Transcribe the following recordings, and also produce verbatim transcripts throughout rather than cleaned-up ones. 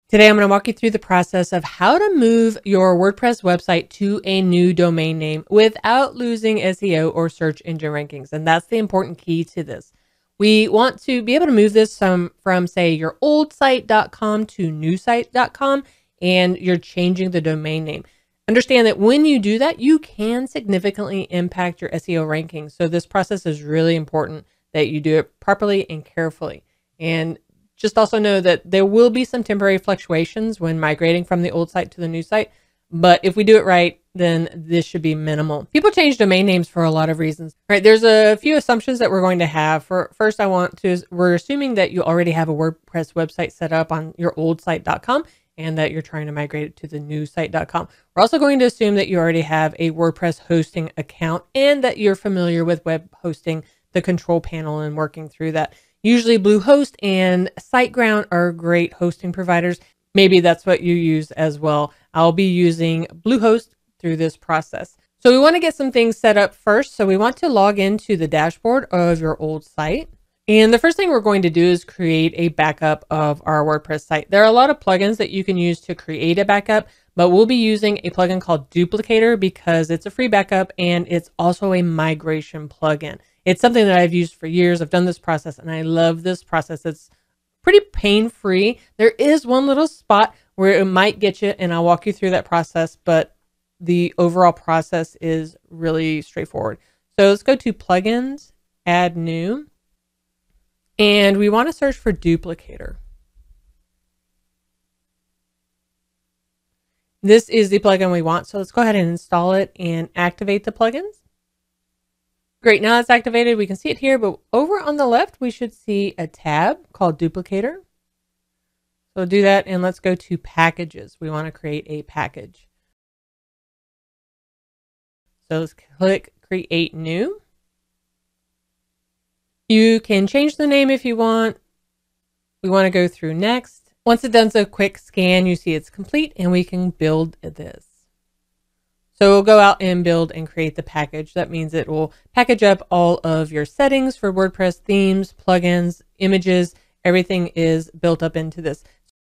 Today, I'm going to walk you through the process of how to move your WordPress website to a new domain name without losing S E O or search engine rankings. And that's the important key to this. We want to be able to move this from, from say, your old site dot com to new site dot com, and you're changing the domain name. Understand that when you do that, you can significantly impact your S E O rankings. So this process is really important that you do it properly and carefully. And just also know that there will be some temporary fluctuations when migrating from the old site to the new site, but if we do it right, then this should be minimal. People change domain names for a lot of reasons. All right, there's a few assumptions that we're going to have. For first, I want to, we're assuming that you already have a WordPress website set up on your old site dot com and that you're trying to migrate it to the new site dot com. We're also going to assume that you already have a WordPress hosting account and that you're familiar with web hosting, the control panel, and working through that. Usually Bluehost and SiteGround are great hosting providers. Maybe that's what you use as well. I'll be using Bluehost through this process. So we want to get some things set up first. So we want to log into the dashboard of your old site. And the first thing we're going to do is create a backup of our WordPress site. There are a lot of plugins that you can use to create a backup, but we'll be using a plugin called Duplicator because it's a free backup and it's also a migration plugin. It's something that I've used for years. I've done this process and I love this process. It's pretty pain-free. There is one little spot where it might get you, and I'll walk you through that process, but the overall process is really straightforward. So let's go to Plugins, Add New, and we want to search for Duplicator. This is the plugin we want, so let's go ahead and install it and activate the plugins. Great, now it's activated. We can see it here, but over on the left, we should see a tab called Duplicator. So do that, and let's go to Packages. We want to create a package. So let's click Create New. You can change the name if you want. We want to go through Next. Once it does a quick scan, you see it's complete, and we can build this. So we'll go out and build and create the package. That means it will package up all of your settings for WordPress, themes, plugins, images. Everything is built up into this.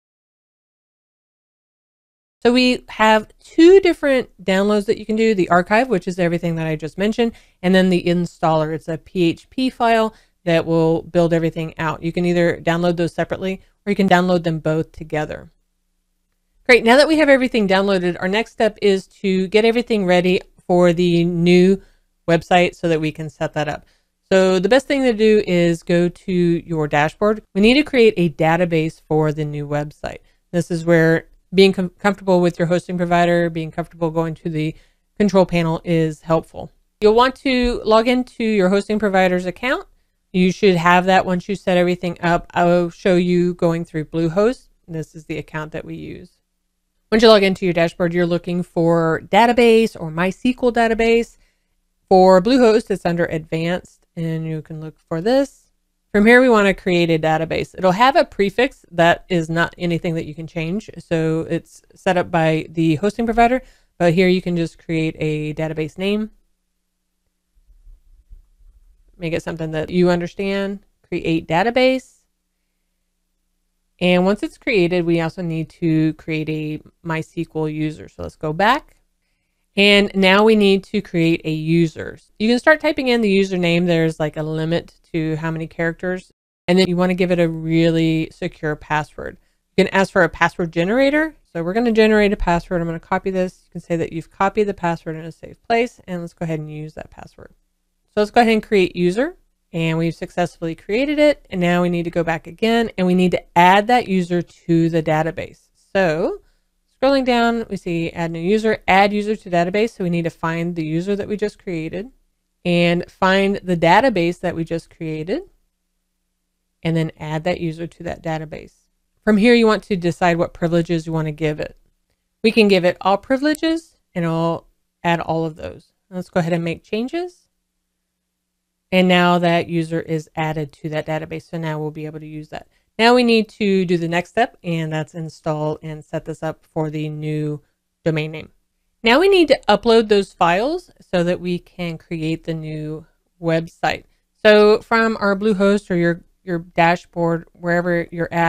So we have two different downloads that you can do. The archive, which is everything that I just mentioned, and then the installer. It's a P H P file that will build everything out. You can either download those separately or you can download them both together. Great, now that we have everything downloaded, our next step is to get everything ready for the new website so that we can set that up. So the best thing to do is go to your dashboard. We need to create a database for the new website. This is where being com comfortable with your hosting provider, being comfortable going to the control panel is helpful. You'll want to log into your hosting provider's account. You should have that once you set everything up. I will show you going through Bluehost. This is the account that we use. Once you log into your dashboard, you're looking for database or MySQL database. For Bluehost, it's under Advanced, and you can look for this. From here, we want to create a database. It'll have a prefix that is not anything that you can change. So it's set up by the hosting provider, but here you can just create a database name. Make it something that you understand. Create database. And once it's created, we also need to create a MySQL user. So let's go back. And now we need to create a user. You can start typing in the username. There's like a limit to how many characters. And then you want to give it a really secure password. You can ask for a password generator. So we're going to generate a password. I'm going to copy this. You can say that you've copied the password in a safe place. And let's go ahead and use that password. So let's go ahead and create user. And we've successfully created it. And now we need to go back again and we need to add that user to the database. So scrolling down, we see add new user, add user to database. So we need to find the user that we just created and find the database that we just created and then add that user to that database. From here, you want to decide what privileges you want to give it. We can give it all privileges and I'll add all of those. Let's go ahead and make changes. And now that user is added to that database. So now we'll be able to use that. Now we need to do the next step, and that's install and set this up for the new domain name. Now we need to upload those files so that we can create the new website. So from our Bluehost or your, your dashboard, wherever you're at,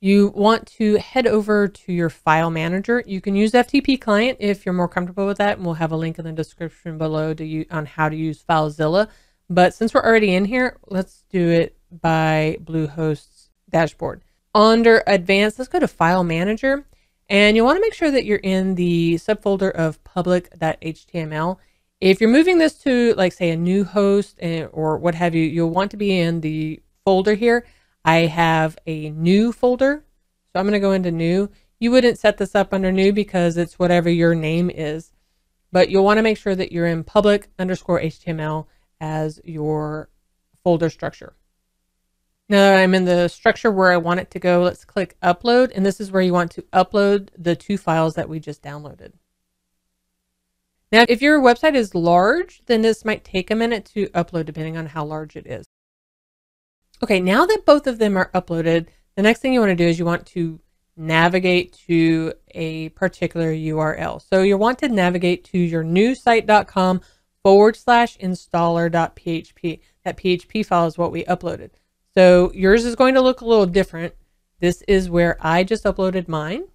you want to head over to your file manager. You can use F T P client if you're more comfortable with that, and we'll have a link in the description below to you on how to use FileZilla. But since we're already in here, let's do it by Bluehost's dashboard. Under Advanced, let's go to File Manager, and you want to make sure that you're in the subfolder of public dot H T M L. If you're moving this to, like, say, a new host or what have you, you'll want to be in the folder here. I have a new folder, so I'm going to go into new. You wouldn't set this up under new because it's whatever your name is, but you'll want to make sure that you're in public underscore H T M L as your folder structure. Now that I'm in the structure where I want it to go, let's click upload, and this is where you want to upload the two files that we just downloaded. Now, if your website is large, then this might take a minute to upload depending on how large it is. Okay, now that both of them are uploaded, the next thing you want to do is you want to navigate to a particular U R L. So you want to navigate to your new site dot com forward slash installer dot P H P. That P H P file is what we uploaded. So yours is going to look a little different. This is where I just uploaded mine.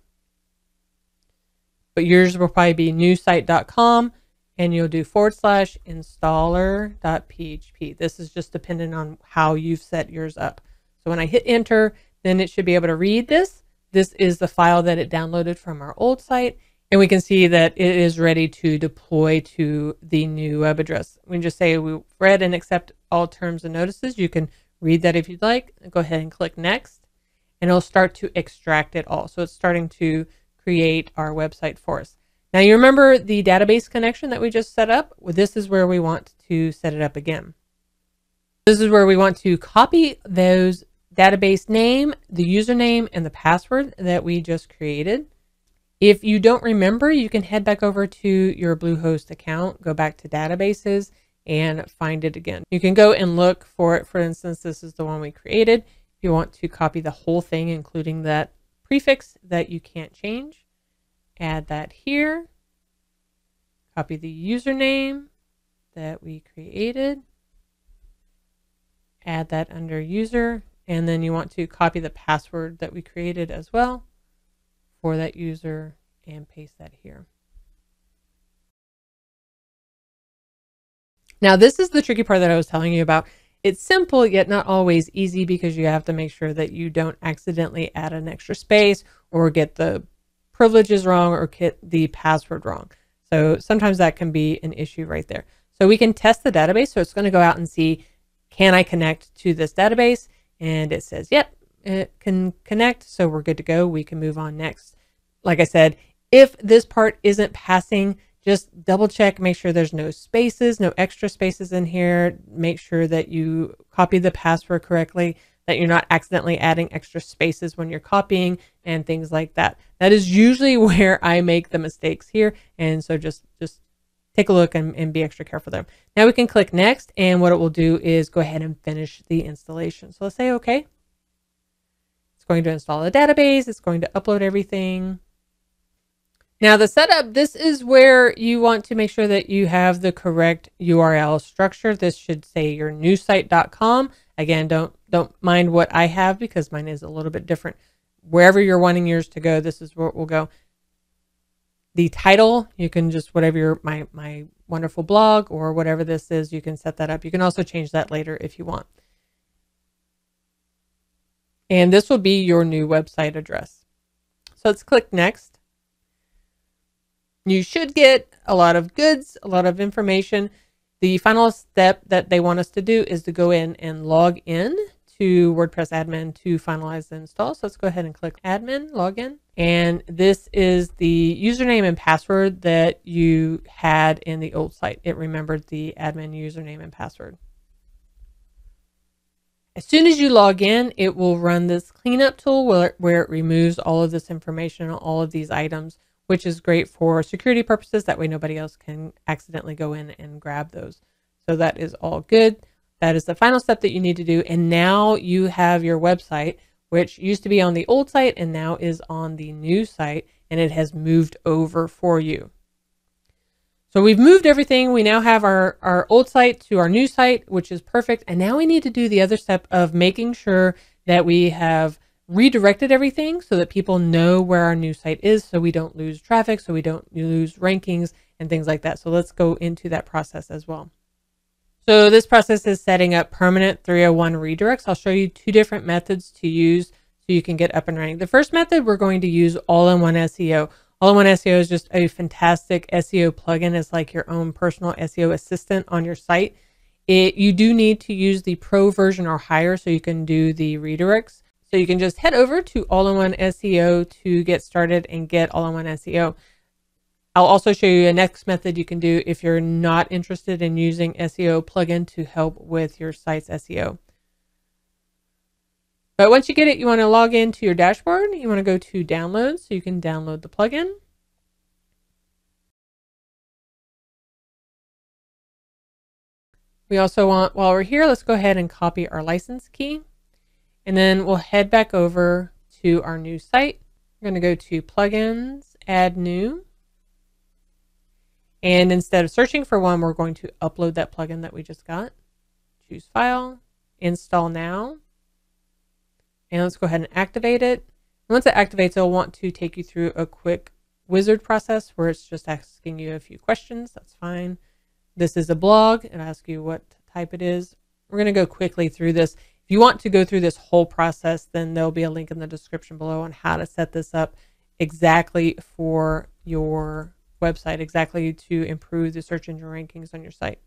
But yours will probably be new site dot com, and you'll do forward slash installer dot P H P. This is just dependent on how you've set yours up. So when I hit enter, then it should be able to read this. This is the file that it downloaded from our old site, and we can see that it is ready to deploy to the new web address. We can just say we read and accept all terms and notices. You can read that if you'd like. Go ahead and click next, and it'll start to extract it all. So it's starting to create our website for us. Now you remember the database connection that we just set up? Well, this is where we want to set it up again. This is where we want to copy those database name, the username, and the password that we just created. If you don't remember, you can head back over to your Bluehost account, go back to databases, and find it again. You can go and look for it. For instance, this is the one we created. If you want to copy the whole thing, including that prefix that you can't change, add that here. Copy the username that we created. Add that under user. And then you want to copy the password that we created as well for that user and paste that here. Now, this is the tricky part that I was telling you about. It's simple, yet not always easy, because you have to make sure that you don't accidentally add an extra space or get the privileges wrong or get the password wrong. So sometimes that can be an issue right there. So we can test the database. So it's going to go out and see, can I connect to this database? And it says, yep, it can connect. So we're good to go. We can move on next. Like I said, if this part isn't passing, just double check, make sure there's no spaces, no extra spaces in here. Make sure that you copy the password correctly, that you're not accidentally adding extra spaces when you're copying and things like that. That is usually where I make the mistakes here. And so just, just take a look and, and be extra careful there. Now we can click next, and what it will do is go ahead and finish the installation. So let's say, okay. It's going to install the database. It's going to upload everything. Now the setup, this is where you want to make sure that you have the correct U R L structure. This should say your new site dot com. Again, don't don't mind what I have, because mine is a little bit different. Wherever you're wanting yours to go, this is where it will go. The title, you can just, whatever your my my wonderful blog or whatever this is, you can set that up. You can also change that later if you want. And this will be your new website address. So let's click next. You should get a lot of goods, a lot of information. The final step that they want us to do is to go in and log in to WordPress admin to finalize the install. So let's go ahead and click admin, login. And this is the username and password that you had in the old site. It remembered the admin username and password. As soon as you log in, it will run this cleanup tool where, where it removes all of this information, all of these items, which is great for security purposes. That way nobody else can accidentally go in and grab those. So that is all good. That is the final step that you need to do. And now you have your website, which used to be on the old site and now is on the new site, and it has moved over for you. So we've moved everything. We now have our, our old site to our new site, which is perfect. And now we need to do the other step of making sure that we have redirected everything so that people know where our new site is, so we don't lose traffic, so we don't lose rankings and things like that. So let's go into that process as well. So this process is setting up permanent three oh one redirects. I'll show you two different methods to use so you can get up and running. The first method, we're going to use All-in-One S E O. All-in-One S E O is just a fantastic S E O plugin. It's like your own personal S E O assistant on your site. It, you do need to use the pro version or higher so you can do the redirects. So you can just head over to All-in-One S E O to get started and get All-in-One S E O. I'll also show you a next method you can do if you're not interested in using S E O plugin to help with your site's S E O. But once you get it, you want to log into your dashboard. You want to go to download so you can download the plugin. We also want, while we're here, let's go ahead and copy our license key. And then we'll head back over to our new site. We're going to go to plugins, add new. And instead of searching for one, we're going to upload that plugin that we just got. Choose file, install now. And let's go ahead and activate it. And once it activates, it'll want to take you through a quick wizard process where it's just asking you a few questions. That's fine. This is a blog. It asks you what type it is. We're going to go quickly through this. If you want to go through this whole process, then there'll be a link in the description below on how to set this up exactly for your website, exactly to improve the search engine rankings on your site.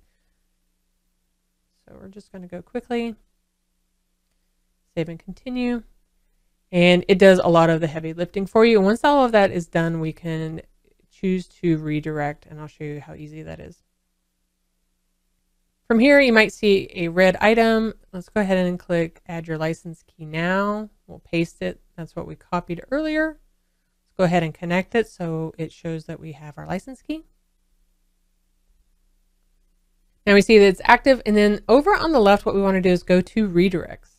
So we're just going to go quickly, save and continue. And it does a lot of the heavy lifting for you. And once all of that is done, we can choose to redirect, and I'll show you how easy that is. From here, you might see a red item. Let's go ahead and click add your license key now. We'll paste it. That's what we copied earlier. Let's go ahead and connect it so it shows that we have our license key. Now we see that it's active, and then over on the left, what we want to do is go to redirects.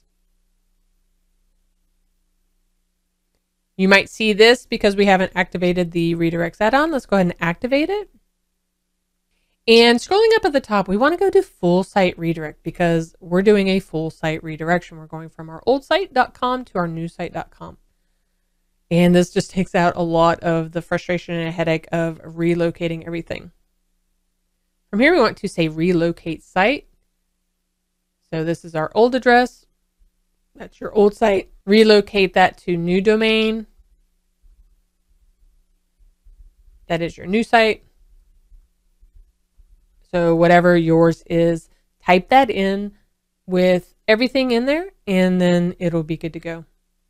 You might see this because we haven't activated the redirects add-on. Let's go ahead and activate it. And scrolling up at the top, we want to go to full site redirect because we're doing a full site redirection. We're going from our old site dot com to our new site dot com. And this just takes out a lot of the frustration and headache of relocating everything. From here, we want to say relocate site. So this is our old address. That's your old site. Relocate that to new domain. That is your new site. So whatever yours is, type that in with everything in there, and then it'll be good to go.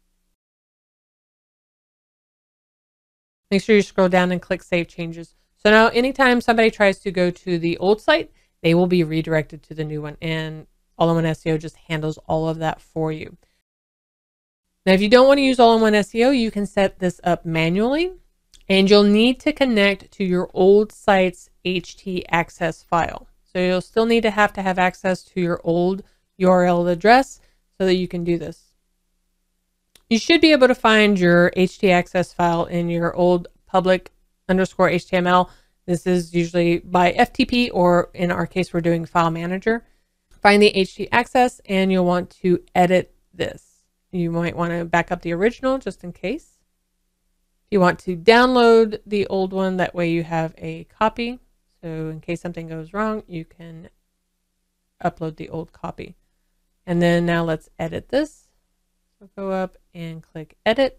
Make sure you scroll down and click Save Changes. So now anytime somebody tries to go to the old site, they will be redirected to the new one, and All-in-One S E O just handles all of that for you. Now, if you don't want to use All-in-One S E O, you can set this up manually, and you'll need to connect to your old site's H T access file. So you'll still need to have to have access to your old U R L address so that you can do this. You should be able to find your H T access file in your old public underscore H T M L. This is usually by F T P, or in our case, we're doing file manager. Find the H T access, and you'll want to edit this. You might want to back up the original just in case. You want to download the old one, that way you have a copy. So in case something goes wrong, you can upload the old copy. And then now let's edit this. So go up and click edit.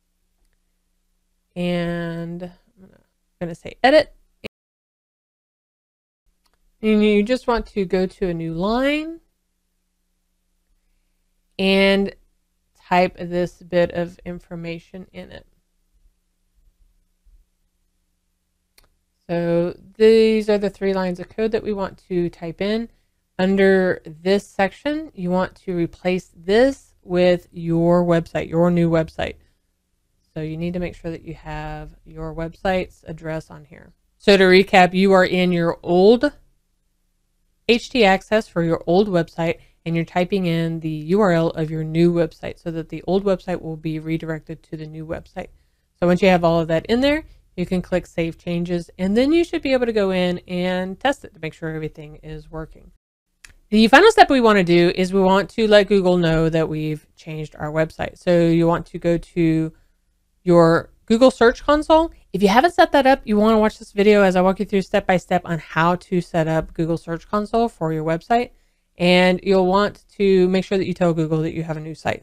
And I'm going to say edit. And you just want to go to a new line and type this bit of information in it. So these are the three lines of code that we want to type in. Under this section, you want to replace this with your website, your new website. So you need to make sure that you have your website's address on here. So to recap, you are in your old H T access for your old website, and you're typing in the U R L of your new website so that the old website will be redirected to the new website. So once you have all of that in there, you can click Save Changes, and then you should be able to go in and test it to make sure everything is working. The final step we want to do is we want to let Google know that we've changed our website. So you want to go to your Google Search Console. If you haven't set that up, you want to watch this video as I walk you through step by step on how to set up Google Search Console for your website. And you'll want to make sure that you tell Google that you have a new site.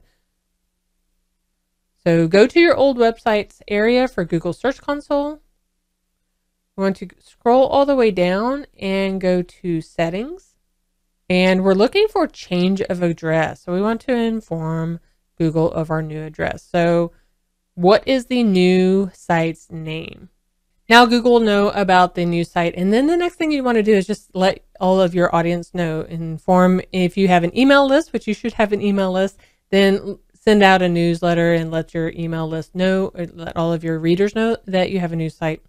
So go to your old websites area for Google Search Console. We want to scroll all the way down and go to Settings. And we're looking for change of address. So we want to inform Google of our new address. So what is the new site's name? Now Google will know about the new site. And then the next thing you want to do is just let all of your audience know. Inform, if you have an email list, which you should have an email list, then send out a newsletter and let your email list know, or let all of your readers know that you have a new site.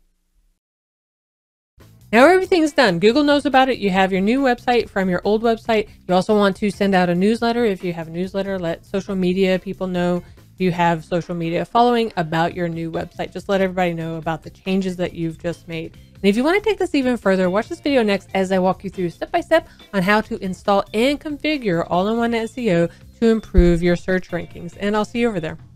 Now everything's done. Google knows about it. You have your new website from your old website. You also want to send out a newsletter. If you have a newsletter, let social media people know. If you have social media following about your new website, just let everybody know about the changes that you've just made. And if you want to take this even further, watch this video next as I walk you through step by step on how to install and configure all-in-one S E O to improve your search rankings. And I'll see you over there.